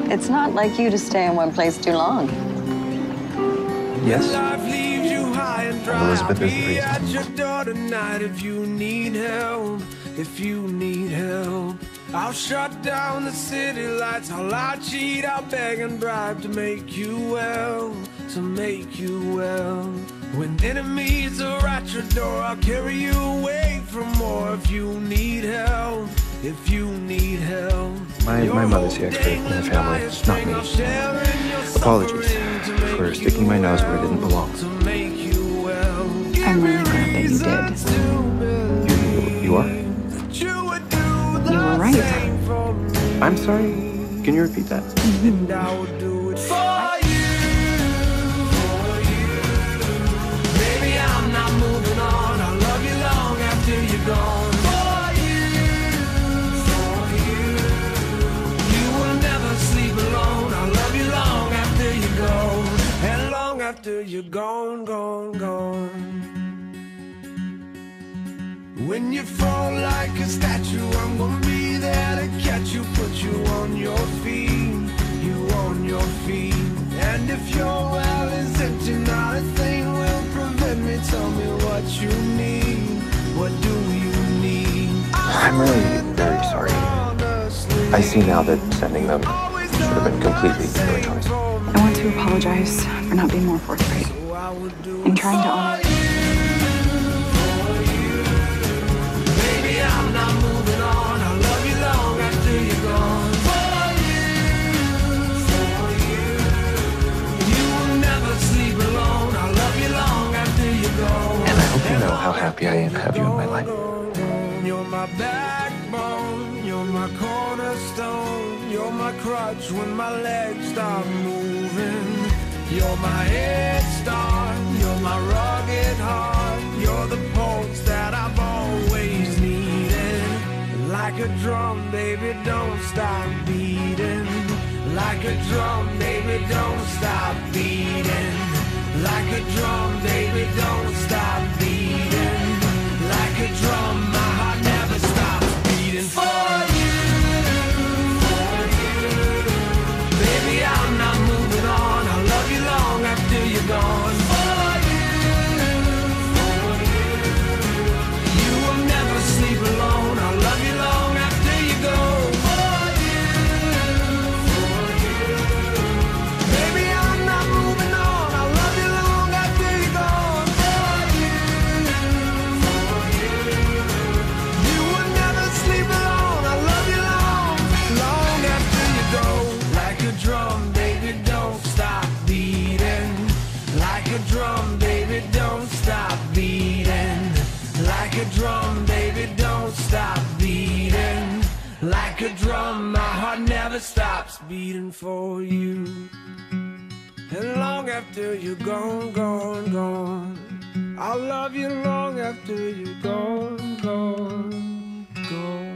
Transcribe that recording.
It's not like you to stay in one place too long. Yes. I'm Elizabeth is the reason. At your door tonight if you need help, if you need help. I'll shut down the city lights, I'll lie, cheat, I'll beg and bribe to make you well, to make you well. When enemies are at your door, I'll carry you away from more if you need help, if you need help. My mother's the expert in the family, not me. Apologies for sticking my nose where it didn't belong. I'm really glad that you did. You are? You were right. I'm sorry. Can you repeat that? And I will do it for you. Baby, I'm not moving on. I'll love you long after you're gone. For you. You will never sleep alone. I'll love you long after you're gone. And long after you're gone, gone, gone. When you fall like a statue, I'm gonna be there to catch you, put you on your feet, you on your feet. And if your well is empty, not a thing will prevent me. Tell me what you need, what do you need? I'm really very sorry. I see now that sending them should have been completely your choice. I want to apologize for not being more forthright and trying to honor you. I'm not moving on. I'll love you long after you're gone. For you. You will never sleep alone. I'll love you long after you're gone. And I hope you know how happy I am to have you in my life. You're my backbone. You're my cornerstone. You're my crutch when my legs stop moving. You're my head start. You're my rugged heart. You're the pulse that I've always needed. Like a drum, baby, don't stop beating. Like a drum, baby, don't stop beating. Like a drum, baby, don't stop beating. Like a drum, my heart never stops beating. For you, baby, I'm not moving on. I'll love you long after you're gone. For you, you will never sleep alone. I'll love you long after you go. For you, baby, I'm not moving on. I'll love you long after you're gone. For you, you will never sleep alone. I'll love you long, long after you go. Like a drum, baby, don't stop beating. Like a drum, baby, don't stop beating. Like a drum, baby, don't stop beating. Like a drum, my heart never stops beating for you. And long after you're gone, gone, gone, I'll love you long after you're gone, gone, gone.